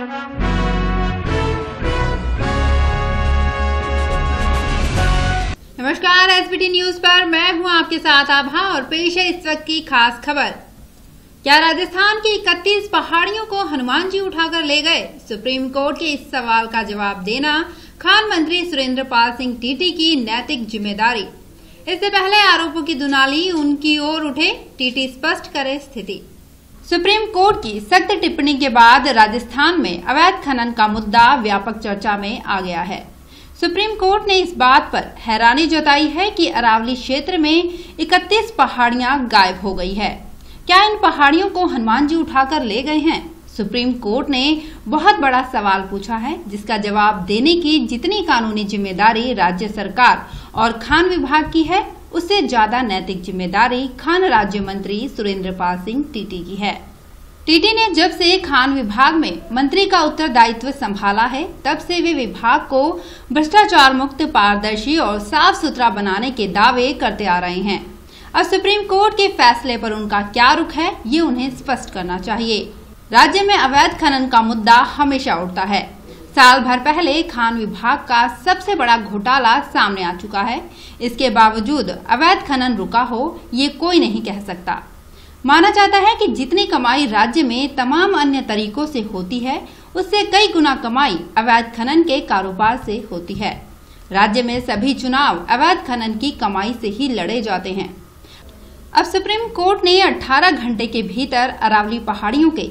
नमस्कार, SBT news पर मैं हूं आपके साथ आभा और पेश है इस वक्त की खास खबर। क्या राजस्थान की 31 पहाड़ियों को हनुमान जी उठाकर ले गए? सुप्रीम कोर्ट के इस सवाल का जवाब देना खान मंत्री सुरेंद्र पाल सिंह टीटी की नैतिक जिम्मेदारी। इससे पहले आरोपों की दुनाली उनकी ओर उठे, टीटी स्पष्ट करे स्थिति। सुप्रीम कोर्ट की सख्त टिप्पणी के बाद राजस्थान में अवैध खनन का मुद्दा व्यापक चर्चा में आ गया है। सुप्रीम कोर्ट ने इस बात पर हैरानी जताई है कि अरावली क्षेत्र में 31 पहाड़ियां गायब हो गई है। क्या इन पहाड़ियों को हनुमान जी उठाकर ले गए हैं? सुप्रीम कोर्ट ने बहुत बड़ा सवाल पूछा है, जिसका जवाब देने की जितनी कानूनी जिम्मेदारी राज्य सरकार और खान विभाग की है, उससे ज्यादा नैतिक जिम्मेदारी खान राज्य मंत्री सुरेंद्र पाल सिंह टीटी की है। टीटी ने जब से खान विभाग में मंत्री का उत्तरदायित्व संभाला है, तब से वे विभाग को भ्रष्टाचार मुक्त, पारदर्शी और साफ सुथरा बनाने के दावे करते आ रहे हैं। अब सुप्रीम कोर्ट के फैसले पर उनका क्या रुख है, ये उन्हें स्पष्ट करना चाहिए। राज्य में अवैध खनन का मुद्दा हमेशा उठता है। साल भर पहले खान विभाग का सबसे बड़ा घोटाला सामने आ चुका है। इसके बावजूद अवैध खनन रुका हो, ये कोई नहीं कह सकता। माना जाता है कि जितनी कमाई राज्य में तमाम अन्य तरीकों से होती है, उससे कई गुना कमाई अवैध खनन के कारोबार से होती है। राज्य में सभी चुनाव अवैध खनन की कमाई से ही लड़े जाते हैं। अब सुप्रीम कोर्ट ने 18 घंटे के भीतर अरावली पहाड़ियों के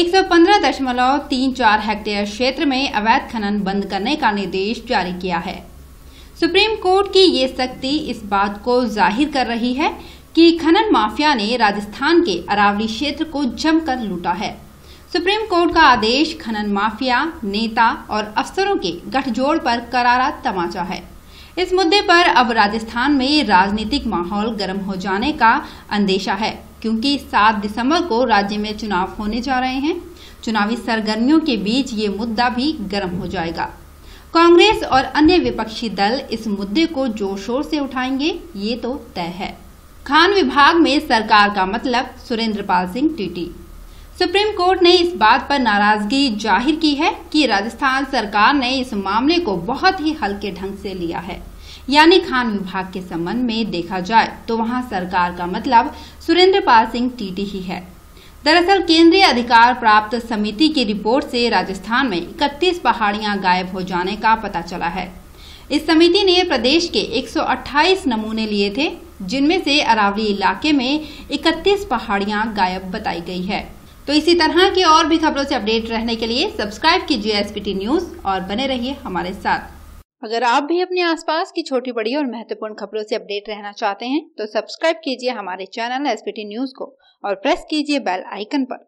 115.34 हेक्टेयर क्षेत्र में अवैध खनन बंद करने का निर्देश जारी किया है। सुप्रीम कोर्ट की ये सख्ती इस बात को जाहिर कर रही है कि खनन माफिया ने राजस्थान के अरावली क्षेत्र को जमकर लूटा है। सुप्रीम कोर्ट का आदेश खनन माफिया, नेता और अफसरों के गठजोड़ पर करारा तमाचा है। इस मुद्दे पर अब राजस्थान में राजनीतिक माहौल गर्म हो जाने का अंदेशा है, क्योंकि 7 दिसंबर को राज्य में चुनाव होने जा रहे हैं। चुनावी सरगर्मियों के बीच ये मुद्दा भी गर्म हो जाएगा। कांग्रेस और अन्य विपक्षी दल इस मुद्दे को जोर शोर से उठाएंगे, ये तो तय है। खान विभाग में सरकार का मतलब Surendra Pal Singh TT. Supreme Court ने इस बात पर नाराजगी जाहिर की है कि राजस्थान सरकार ने इस मामले को बहुत ही हल्के ढंग से लिया है। यानी खान विभाग के संबंध में देखा जाए तो वहां सरकार का मतलब सुरेंद्र पाल सिंह टीटी ही है। दरअसल केंद्रीय अधिकार प्राप्त समिति की रिपोर्ट से राजस्थान में 31 पहाड़ियां गायब हो जाने का पता चला है। इस समिति ने प्रदेश के 128 नमूने लिए थे, जिनमें से अरावली इलाके में 31 पहाड़ियां गायब बताई गई है। तो इसी तरह की और भी खबरों से अपडेट रहने के लिए सब्सक्राइब कीजिए एसबीटी न्यूज और बने रहिए हमारे साथ। अगर आप भी अपने आसपास की छोटी बड़ी और महत्वपूर्ण खबरों से अपडेट रहना चाहते हैं, तो सब्सक्राइब कीजिए हमारे चैनल एसबीटी न्यूज को और प्रेस कीजिए बेल आइकन पर।